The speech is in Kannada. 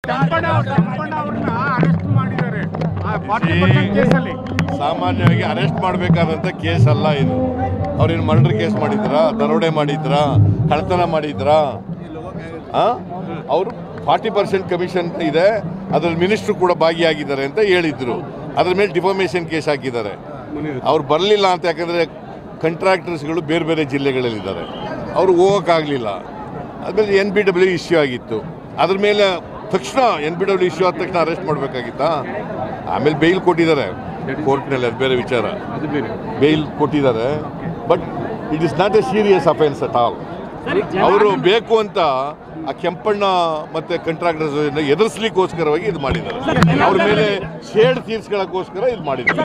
ಸಾಮಾನ್ಯವಾಗಿ ಅರೆಸ್ಟ್ ಮಾಡಬೇಕಾದಂಥ ಕೇಸ್ ಅಲ್ಲ ಇದು. ಅವ್ರೇನು ಮರ್ಡರ್ ಕೇಸ್ ಮಾಡಿದ್ರಾ, ದರೋಡೆ ಮಾಡಿದ್ರಾ, ಕಳ್ಳತನ ಮಾಡಿದ್ರಾ? ಅವರು 40% ಕಮಿಷನ್ ಇದೆ, ಅದರಲ್ಲಿ ಮಿನಿಸ್ಟ್ರು ಕೂಡ ಭಾಗಿಯಾಗಿದ್ದಾರೆ ಅಂತ ಹೇಳಿದ್ರು. ಅದ್ರ ಮೇಲೆ ಡಿಫಾಮೇಷನ್ ಕೇಸ್ ಹಾಕಿದ್ದಾರೆ. ಅವ್ರು ಬರಲಿಲ್ಲ ಅಂತ, ಯಾಕಂದರೆ ಕಾಂಟ್ರಾಕ್ಟರ್ಸ್ಗಳು ಬೇರೆ ಬೇರೆ ಜಿಲ್ಲೆಗಳಲ್ಲಿದ್ದಾರೆ, ಅವರು ಹೋಗೋಕ್ಕಾಗಲಿಲ್ಲ. ಆದಮೇಲೆ NBW ಇಶ್ಯೂ ಆಗಿತ್ತು. ಅದ್ರ ಮೇಲೆ ತಕ್ಷಣ NBW ಇಶ್ಯೂ ಆದ ತಕ್ಷಣ ಅರೆಸ್ಟ್ ಮಾಡಬೇಕಾಗಿತ್ತಾ? ಆಮೇಲೆ ಬೇಲ್ ಕೊಟ್ಟಿದ್ದಾರೆ ಕೋರ್ಟ್ನಲ್ಲಿ, ಅದು ಬೇರೆ ವಿಚಾರ. ಬೇಲ್ ಕೊಟ್ಟಿದ್ದಾರೆ, but it is not a serious offence at all. ಅವರು ಬೇಕು ಅಂತ ಆ ಕೆಂಪಣ್ಣ ಮತ್ತು ಕಾಂಟ್ರಾಕ್ಟರ್ಸ್ ಎದುರಿಸ್ಲಿಕ್ಕೋಸ್ಕರವಾಗಿ ಇದು ಮಾಡಿದ್ದಾರೆ. ಅವ್ರ ಮೇಲೆ ಶೇಡ್ ತೀರ್ಸ್ಕೊಳ್ಳೋಕ್ಕೋಸ್ಕರ ಇದು ಮಾಡಿದ್ದಾರೆ.